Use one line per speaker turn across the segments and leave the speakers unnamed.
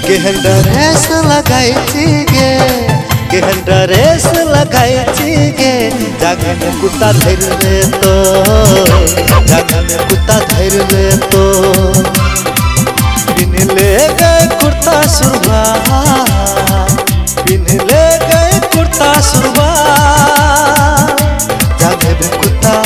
केहन ड्रेस लगाई गे केहन ड्रेस लगाई गे जागे में कुत्ता धर ले तो जागे में कुत्ता धर ले तो पिन ले गए कुर्ता सुरवा पिन ले गए कुर्ता सुरवा जागे में कुत्ता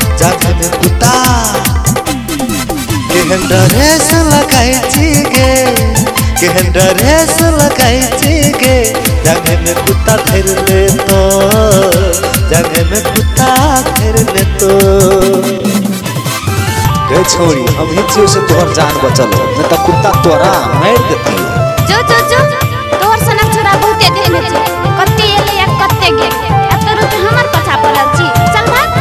केहन ड्रेस लगाई गे केहन ड्रेस लगाई गे जागे में कुत्ता धर ले तो जागे में कुत्ता धर ले तो
गए छोरी हम हिंसियों से तोहर जान बचल हो नहीं तो कुत्ता तोरा मार देती है।
जो जो जो तोहर सनक छोरा बहुते देह में छी कत्ते एले या कत्ते गेल अब तो रुक हमर पछा पड़ल छी चल भाग।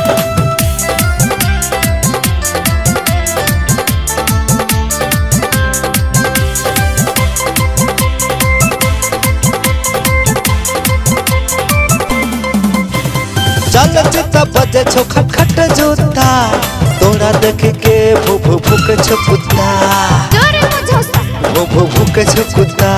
चल चिता बजे छो खटखट जूता तोरा देख के भूख भूख छो कुत्ता
जोरे मुझो
भूख भूख छो कुत्ता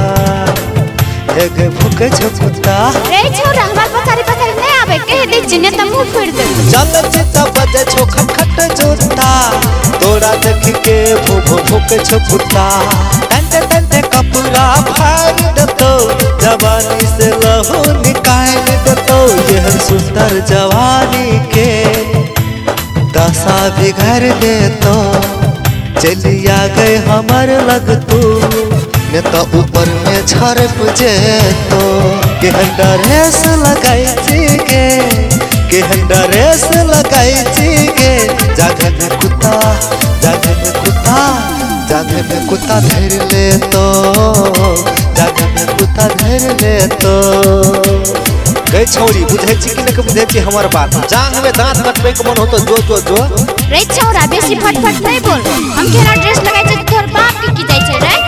एक भूख छो कुत्ता
रे छोरा हमार पछारी पछारी नहीं आवे कह दे चिने त मुंह फोड़ दे।
चल चिता बजे छो खटखट जूता तोरा देख के भूख भूख छो कुत्ता तंते तंते कपड़ा फाड़ दे तो जवानी से लहू निकाल दे तो यह सुंदर जवानी के दशा बिगड़ दे तो चलिया गए हमार लग तू ने तो ऊपर में छरप जे तो केहन ड्रेस लगाई गे केहन ड्रेस लगाई गे जागे में कुत्ता जागे में कुत्ता जागे में कुत्ता धर ले तो जागे में कुत्ता धर ले तो
गई छोरी बुझे छी कि नहीं बुझे छी हमार बात जांग में दांत कटबे के मन हो तो जो जो जो
रे छोरा बेसी फटफट नहीं बोल हम केना ड्रेस लगाई छै तोर बाप के की जाय छै रे।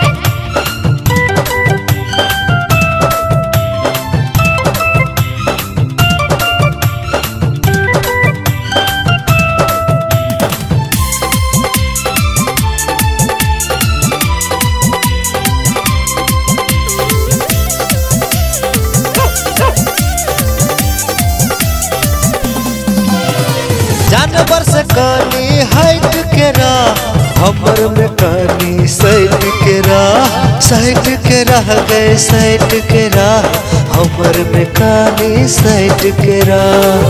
जानवर से कानी हाइट के रा हमर में कानी साइड के रा साइड के रह गए साइड के रा हमर में कानी साइड के रा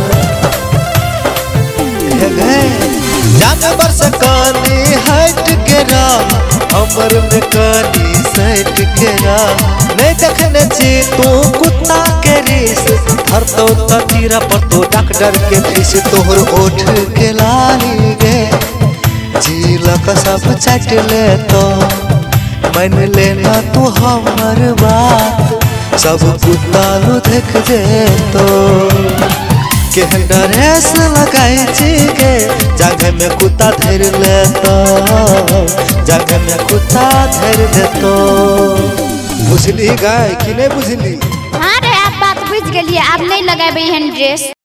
जानवर से कानी हाइट के रा हमर में कानी साइड के रा नहीं देखने छी तू कुत्ता के रीस हर तो तीरा पर तो डॉक्टर के फीस तोहर ओठ के लाली गे झीला का सब चट ले तो मन लेना तू हमर बात सब कुत्ता लो देख जे तो केहन ड्रेस लगाई गे जागे में कुत्ता धर ले तो जागे में कुत्ता धर ले तो बुझली गाय कि नहीं बुझली।
हां रे आप बात बुझ गेलिए आप नहीं लगाबे हन ड्रेस।